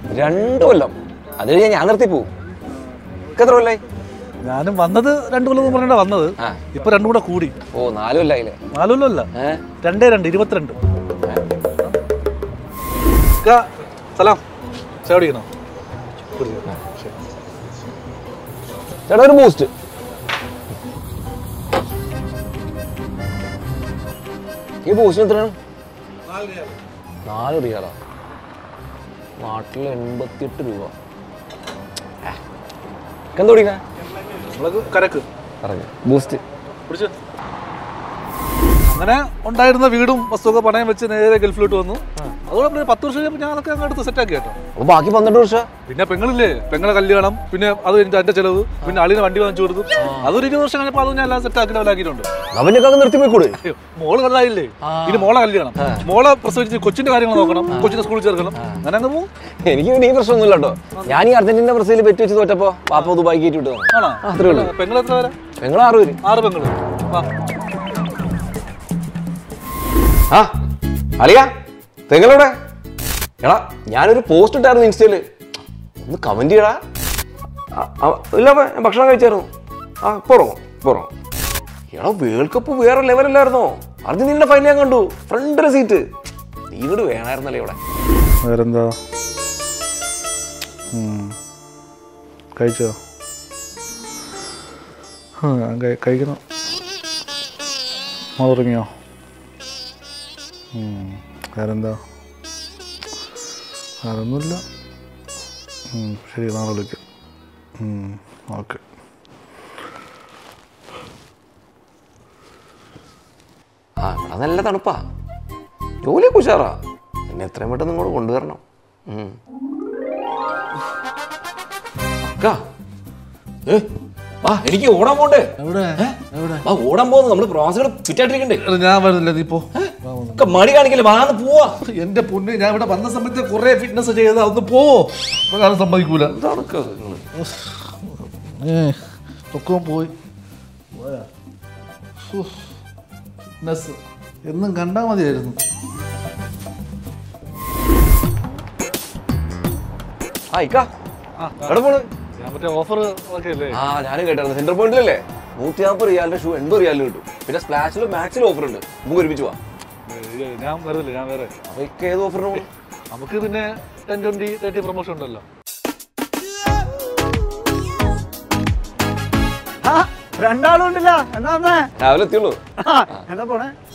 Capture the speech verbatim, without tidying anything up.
രണ്ടു കൊല്ലം അത് കഴിഞ്ഞാൽ ഞാൻ നിർത്തി പോവും. എത്ര കൊല്ലായി? ഞാനും വന്നത് രണ്ടു കൊല്ലം പറഞ്ഞാ വന്നത്. ഇപ്പൊ രണ്ടും കൂടെ കൂടി. ഓ നാലു കൊല്ലായില്ലേ? നാലു കൊല്ലം അല്ല, രണ്ടേ രണ്ട് ഇരുപത്തിരണ്ട്. സലാം, ചായ കുടിക്കണോ? ചേട്ടാ ഒരു ബൂസ്റ്റ്. ഈ ബൂസ്റ്റിന് എത്രയാണ്? നാല് റിയാലോ? നാട്ടിൽ എൺപത്തിയെട്ട് രൂപ. എന്താ കുടിക്കണേ? കരക്ക് ബൂസ്റ്റ്. അങ്ങനെ ഉണ്ടായിരുന്ന വീടും വസ്തുവൊക്കെ പണയം വെച്ച് നേരെ ഗൾഫിലോട്ട് വന്നു. അതുകൊണ്ട് പത്ത് വർഷം കഴിഞ്ഞപ്പോൾ ഞാൻ അതൊക്കെ അങ്ങോട്ട് സെറ്റ് ആക്കി കേട്ടോ. അപ്പൊ ബാക്കി പന്ത്രണ്ട് വർഷം പിന്നെ പെങ്ങളില്ലേ, പെങ്ങളെ കല്യാണം, പിന്നെ അത് കഴിഞ്ഞിട്ട് എന്റെ ചെലവ്, പിന്നെ അളിന് വണ്ടി വാങ്ങിച്ചു കൊടുത്തു. അതൊരു ഇരുപത് വർഷം കഴിഞ്ഞപ്പോൾ അത് ഞാൻ എല്ലാം സെറ്റ് ആക്കി ലെവലാക്കിയിട്ടുണ്ട്. അവനൊക്കെ നിർത്തി പോയിക്കൂടെ? മോള് കല്ലായില്ലേ, ഇനി മോളെ കല്യാണം, മോളെ പ്രസവിച്ച് കൊച്ചിന്റെ കാര്യങ്ങൾ നോക്കണം, കൊച്ചിന്റെ സ്കൂളിൽ ചേർക്കണം, അങ്ങനെ അങ്ങ് പോകും. എനിക്ക് പിന്നെ ഈ പ്രശ്നമൊന്നുമില്ല കേട്ടോ. ഞാൻ ഈ അർജന്റീന ബ്രസീൽ പെറ്റ് വെച്ച് തോറ്റപ്പോ പാപ്പ ദുബായി കയറ്റി വിട്ടു. അത്രേ ഉള്ളൂ. പെങ്ങൾ എത്ര പേരാ? പെങ്ങൾ ആറ് പേര്. ആറ് പെങ്ങള്. ആ അളിയാ പെങ്ങളോടെ? എടാ ഞാനൊരു പോസ്റ്റ് ഇട്ടായിരുന്നു ഇൻസ്റ്റയില്, ഒന്ന് കമന്റ് ചെയ്യടാ. ഇല്ല ഞാൻ ഭക്ഷണം കഴിച്ചായിരുന്നു. ആ പുറമോ പുറമോ. എടാ വേൾഡ് കപ്പ് വേറെ ലെവലല്ലായിരുന്നോ? അർജന്റീനയുടെ ഫൈനൽ ഞാൻ കണ്ടു, ഫ്രണ്ടിലെ സീറ്റ്. നീ ഇങ്ങോട്ട് വേണമായിരുന്നല്ലേ ഇവിടെ? വേറെന്താ കഴിച്ചോ? കഴിക്കണം. തുടങ്ങിയോ? വേറെന്താ? വേറൊന്നുമില്ല. ശരി, നാളെ വിളിക്കാം. ഓക്കെ. ആ ഇവിടെ നല്ല തണുപ്പാ, ജോലിയൊക്കെ ഉഷാറാ. എന്നെ എത്രയും പെട്ടെന്ന് ഇങ്ങോട്ട് കൊണ്ടുവരണം. എനിക്ക് ഓടാൻ പോണ്ടേ? ഓടാൻ പോകുന്നു. നമ്മള് പ്രോസകൾ ഫിറ്റായിട്ടിരിക്കണ്ടേ? ഞാൻ വരുന്നില്ല, നീ പോ. മടി കാണിക്കല്ലേ, വാന്ന് പോവാ. എന്റെ പൊന്ന്, ഞാൻ ഇവിടെ വന്ന സമയത്ത് കുറെ ഫിറ്റ്നസ് ചെയ്ത് ഒന്ന് പോവോ? ഞാൻ സമ്മതിക്കൂല. പൊക്കവും പോയി എന്നും കണ്ടാ മതിയായിരുന്നു. ഓഫർ ആ ഞാനും കേട്ടായിരുന്നു. സെന്റർ പോയിന്റിലല്ലേ നൂറ്റി നാൽപ്പത് റിയാലിന്റെ ഷൂ എൺപത് റിയാലിന് കിട്ടും. പിന്നെ സ്പ്ലാഷിലും മാക്സിലും ഓഫർ ഉണ്ട്. നമുക്ക് ഒരുമിച്ച് പോവാം. ഞാൻ വരുന്നില്ല, ഞാൻ വേറെ. ഏത് ഓഫറിന്? നമുക്ക് പിന്നെ ടെൻ ട്വന്റി തേർട്ടി പ്രൊമോഷൻ ഉണ്ടല്ലോ. രണ്ടാളും ഉണ്ടല്ലോ. എന്താ രാവിലെ എത്തിയുള്ളൂ. എന്താ പോണേ?